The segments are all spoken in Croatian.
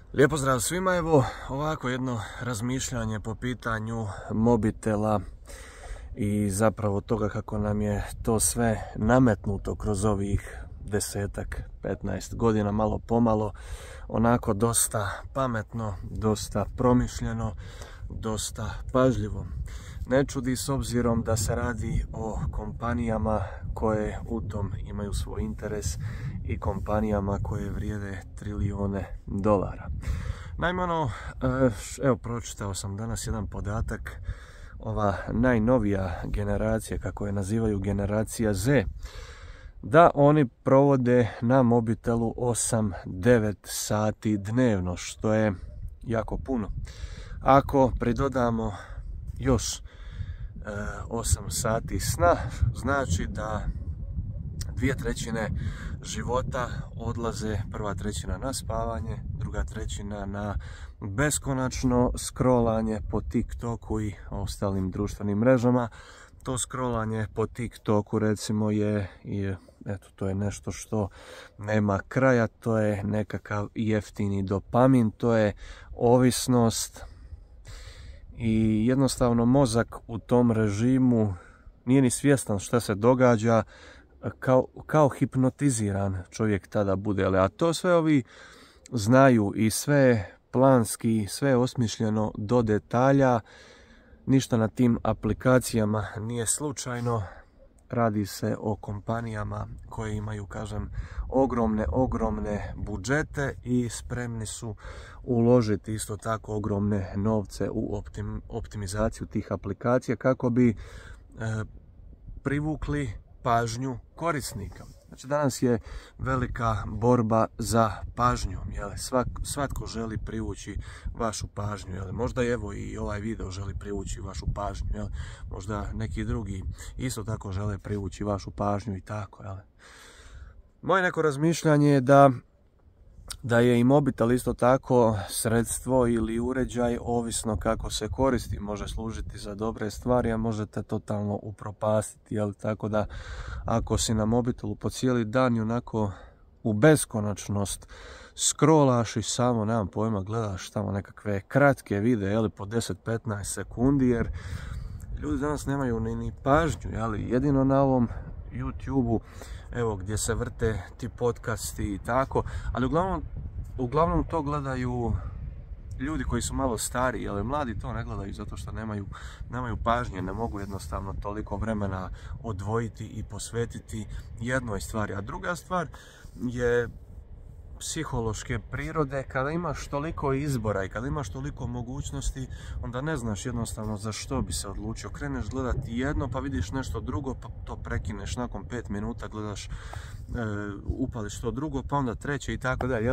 Lijep pozdrav svima, evo ovako jedno razmišljanje po pitanju mobitela i zapravo toga kako nam je to sve nametnuto kroz ovih 10-15 godina, malo pomalo, onako dosta pametno, dosta promišljeno, dosta pažljivo. Ne čudi s obzirom da se radi o kompanijama koje u tom imaju svoj interes i kompanijama koje vrijede trilijone dolara. Naime, evo pročitao sam danas jedan podatak, ova najnovija generacija, kako je nazivaju generacija Z, da oni provode na mobitelu 8-9 sati dnevno, što je jako puno. Ako pridodamo još 8 sati sna, znači da 2/3 života odlaze, prva trećina na spavanje, druga trećina na beskonačno scrollanje po TikToku i ostalim društvenim mrežama. To scrollanje po TikToku recimo to je nešto što nema kraja, to je nekakav jeftini dopamin, to je ovisnost i jednostavno mozak u tom režimu nije ni svjestan šta se događa, kao hipnotiziran čovjek tada bude, a to sve ovi znaju i sve planski, sve osmišljeno do detalja, ništa na tim aplikacijama nije slučajno. Radi se o kompanijama koje imaju, kažem, ogromne budžete i spremni su uložiti isto tako ogromne novce u optimizaciju tih aplikacija kako bi privukli pažnju korisnika. Znači danas je velika borba za pažnjom, svatko želi privući vašu pažnju, možda evo i ovaj video želi privući vašu pažnju, možda neki drugi isto tako žele privući vašu pažnju i tako. Moje neko razmišljanje je da je i mobitel isto tako sredstvo ili uređaj, ovisno kako se koristi, može služiti za dobre stvari, a možete totalno upropastiti, tako da ako si na mobitelu po cijeli dan i onako u beskonačnost scrollaš i samo, nemam pojma, gledaš tamo nekakve kratke videe, po 10-15 sekundi, jer ljudi danas nemaju ni pažnju, jedino na ovom YouTube-u, evo gdje se vrte ti podcasti i tako, ali uglavnom to gledaju ljudi koji su malo stariji, mladi to ne gledaju zato što nemaju pažnje, ne mogu jednostavno toliko vremena odvojiti i posvetiti jednoj stvari. A druga stvar je psihološke prirode. Kada imaš toliko izbora i kada imaš toliko mogućnosti, onda ne znaš jednostavno za što bi se odlučio. Kreneš gledati jedno, pa vidiš nešto drugo, pa to prekineš nakon 5 minuta, gledaš, upališ to drugo, pa onda treće i tako dalje.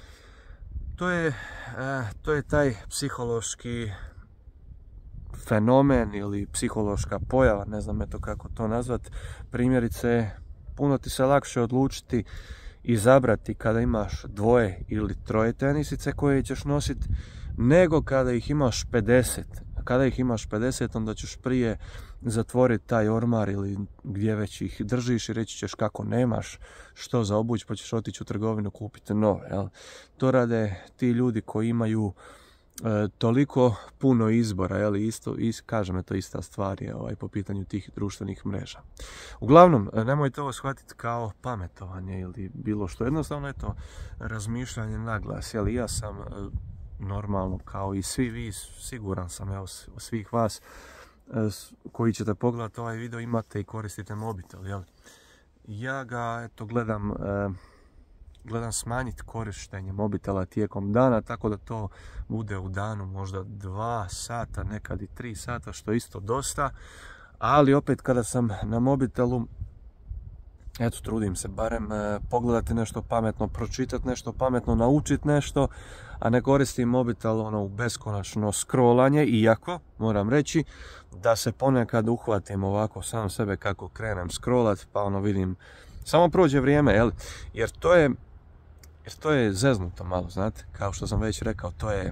To je taj psihološki fenomen ili psihološka pojava, ne znam kako to nazvat. Primjerice, puno ti se lakše odlučiti izabrati kada imaš 2 ili 3 tenisice koje ćeš nositi, nego kada ih imaš 50. Kada ih imaš 50, onda ćeš prije zatvoriti taj ormar ili gdje već ih držiš i reći ćeš kako nemaš što za obuć, pa ćeš otići u trgovinu kupiti nove. To rade ti ljudi koji imaju toliko puno izbora, kažem, to ista stvar je po pitanju tih društvenih mreža. Uglavnom, nemojte ovo shvatiti kao pametovanje ili bilo što, jednostavno je to razmišljanje na glas. Ja sam normalno kao i svi vi, siguran sam, svih vas koji ćete pogledati ovaj video imate i koristite mobitel, Ja ga gledam smanjiti korištenje mobitela tijekom dana, tako da to bude u danu možda 2 sata, nekad i 3 sata, što je isto dosta, ali opet kada sam na mobitelu, trudim se barem pogledati nešto pametno, pročitati nešto pametno, naučiti nešto, a ne koristim mobitel u beskonačno scrollanje, iako moram reći da se ponekad uhvatim ovako sam sebe kako krenem scrollat, pa vidim, samo prođe vrijeme, jer to je zeznuto malo, znate, kao što sam već rekao,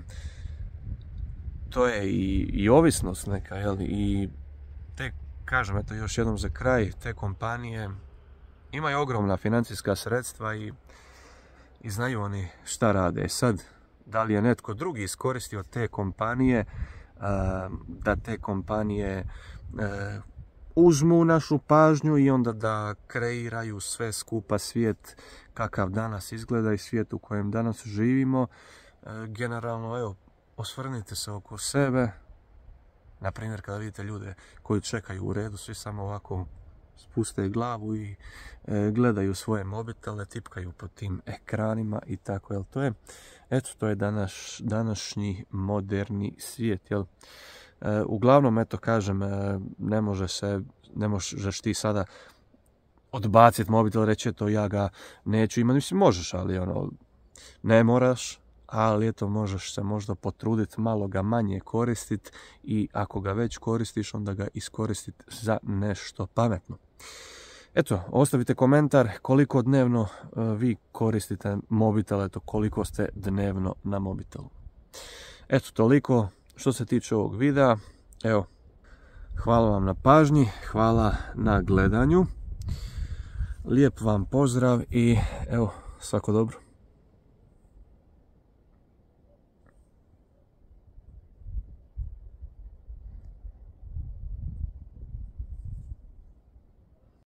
to je i ovisnost neka, i kažem, još jednom za kraj, te kompanije imaju ogromna financijska sredstva i znaju oni šta rade. Sad, da li je netko drugi iskoristio te kompanije, da te kompanije uzmu našu pažnju i onda da kreiraju sve skupa svijet kakav danas izgleda i svijet u kojem danas živimo. Generalno, evo, osvrnite se oko sebe. Na primjer, kada vidite ljude koji čekaju u redu, svi samo ovako spuste glavu i gledaju svoje mobitele, tipkaju po tim ekranima i tako, jel? To je današnji moderni svijet, jel? Uglavnom, eto kažem, ne možeš ti sada odbaciti mobitel, reći eto ja ga neću imati, mislim možeš, ali ne moraš, ali eto možeš se možda potruditi malo ga manje koristiti i ako ga već koristiš onda ga iskoristiti za nešto pametno. Eto, ostavite komentar koliko dnevno vi koristite mobitel, eto koliko ste dnevno na mobitelu. Eto, toliko što se tiče ovog videa. Evo, hvala vam na pažnji, hvala na gledanju. Lijep vam pozdrav i evo, svako dobro.